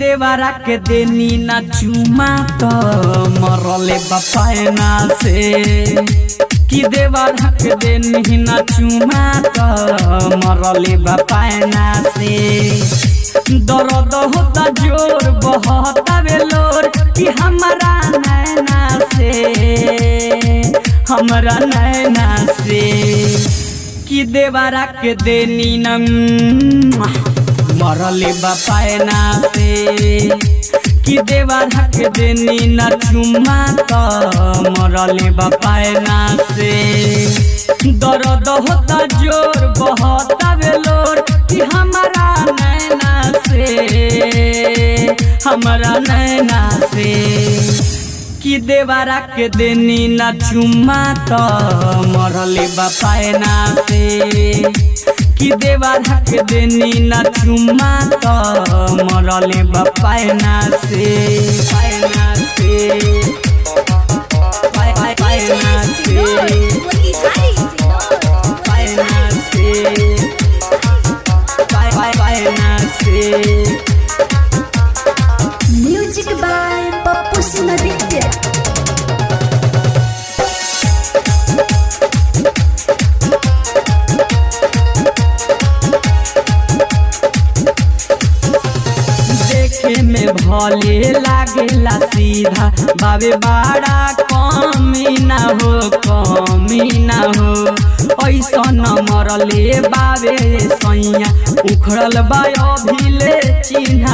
देवरा के देनी ना चुमा तो मरले बपायना से कि देवरा के देनी ना चुमा तो मरले बपायना से दर्द होता जोर बहता बेलोर कि हमारा नैना से कि देवरा के देनी न मरले बपायना से कि देवरा के देनी न चुमा तो मरले बपायना से दर्द होता जोर बहता बेलोर कि हमारा नैना से कि देवरा के देनी ना चुमा तो मरले बपायना से कि देवरा के देनी ना चुमा तो मरले बपायना से पायना से पायना से पायना से पायना से म्यूजिक बाय पप्पू सुनादित्य। देखे में भले लागेला सीधा बाबे बड़ा कमी ना हो ऐसा न मरले बाबे सैया उखड़ल बा अभिले चिन्हा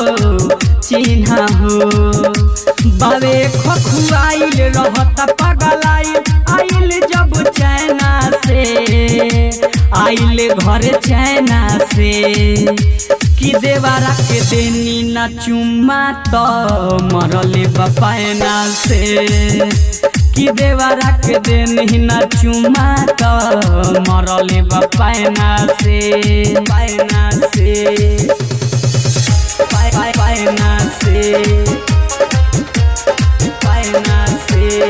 हो बाबे खखुआइल रहता पगलाइल आइल जब चैना से आइल घर चैना से कि देवरा के देनी ना चुमा तो मरले बपायना से कि देवरा के देनी ना चुमा तो मरले बपायना से पायना से पायना से पायना से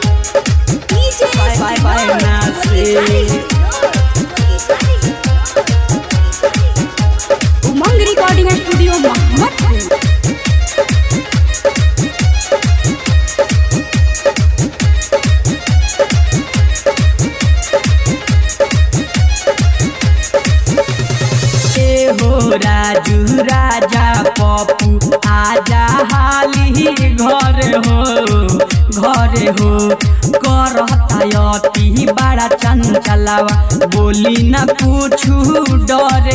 पायना से उमंग रिकॉर्डिंग स्टूडियो मोहम्मदपुर। राजू राजा पप्पू आजा हाली घर हो करता अति बड़ा चंचलावा बोली न पूछू डरे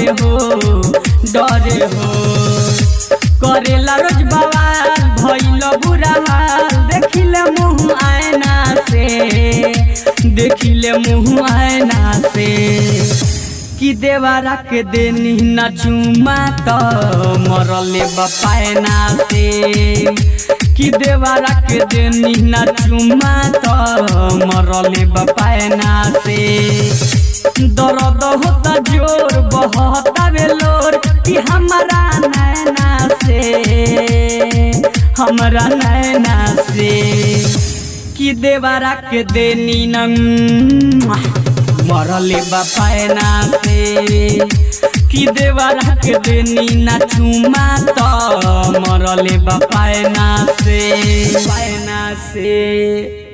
हो करेला रोज बवाल भइल बुरा हाल देखिले मुँह आयना से कि देवरा के देनी ना चुमा तो मरले बपायना से कि देवरा के देनी ना चुमा तो मरले बपायना से दर्द होता जोर बहता बेलोर कि हमारा नैना से कि देवरा के देनी न मरले बपायना से कि देवरा के देनी ना चुमा तो मरले बपायना से पायना से।